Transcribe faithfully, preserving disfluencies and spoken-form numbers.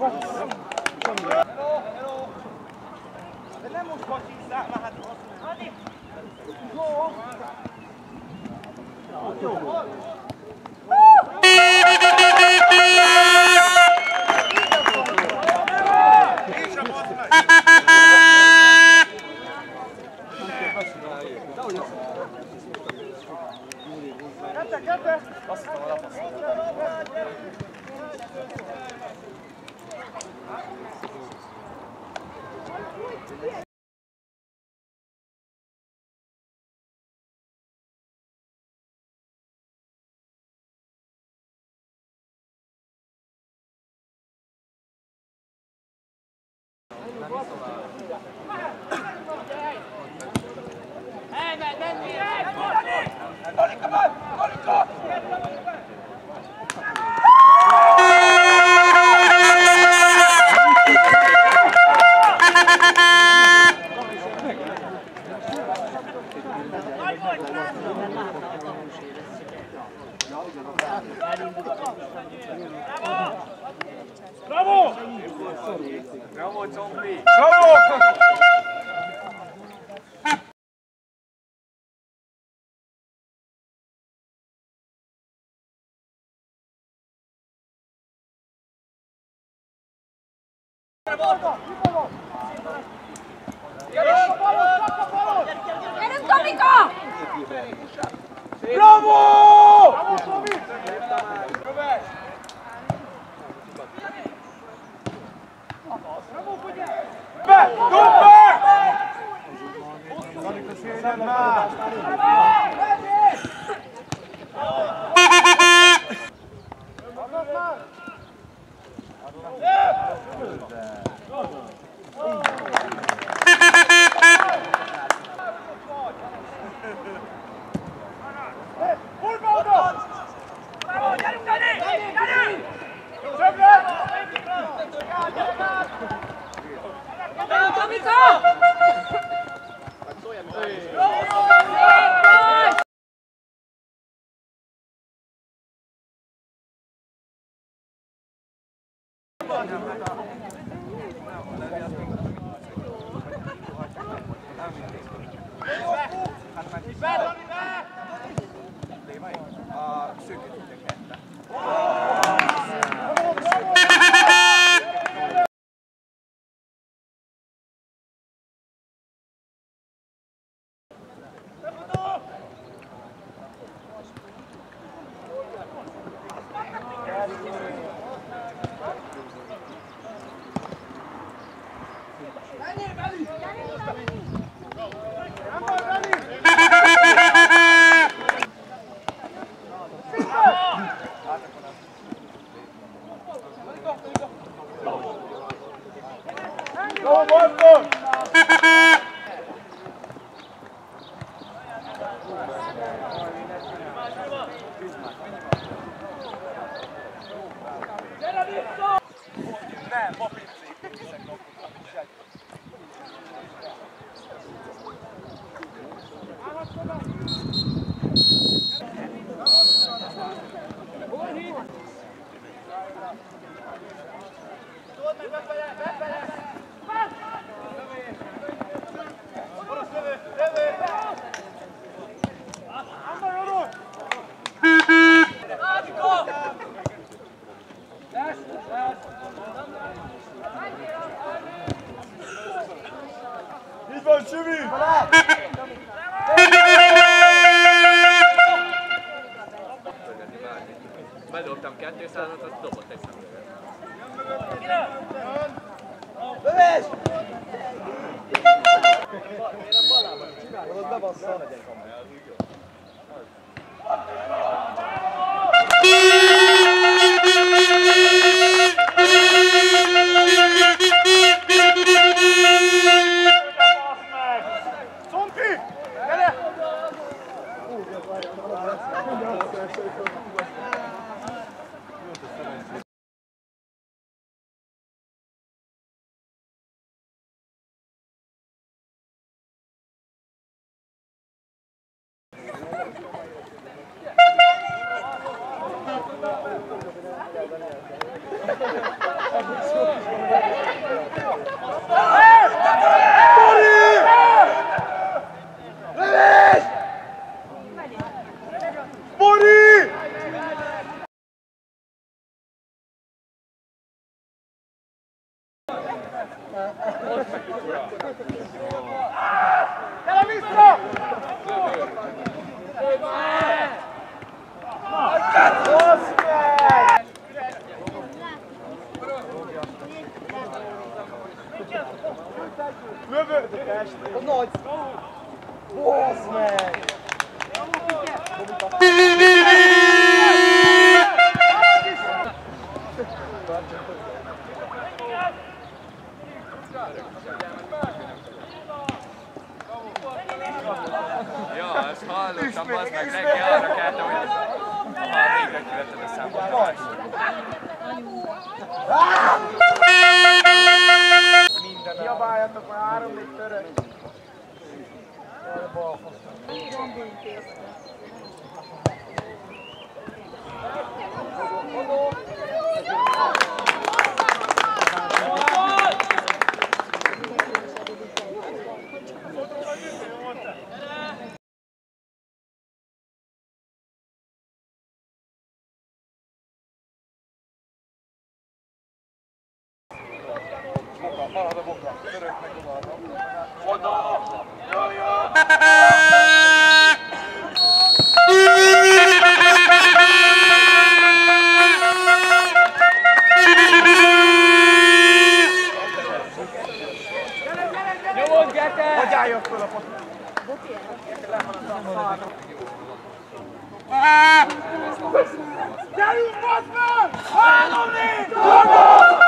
De nem most vagy vissza, már hát Adi! Jó! Jó! És a bot meg! Kette, kette! Azt hittem a lapasztál. Hey, man, then we have Tony, come on! Tony, go! Bravo! Bravo, Zombie! Bravo! Gyerünk, Tomika! Bravo! Bravo, Tomi! Köves! Be! Dob be! Tonika, szégyed már! Bravo, gyerünk, Dani! Dani! Többlet! Bravo, Tomika! A szűkítőtek hette. Go, Boston! Nem, papírszik, viszek napot. Tudod meg befele, befele! Orosz lövő, lövő! Amma Joró! Ádika! Lesz, lesz! Így van, Süvi! Bedobtam kétszázat, azt dobott egy szemüveget. Lövés! Miért a balában csinálja? Ott bebassza. Szompi! Gyere! Gyere vissza! Hozd meg! Lövöd! A nagy! Hozd meg! Ja, ezt hallottam, az meg neki arra keltem, hogy már végre kivetted a számot. Kiabáljatok, már három-négy török. Halad a bokra, török meg oda. Oda! Jó, jó! Nyomod, Geke! Hogy álljon föl a potot? Gyerünk, bazd meg! Három, négy!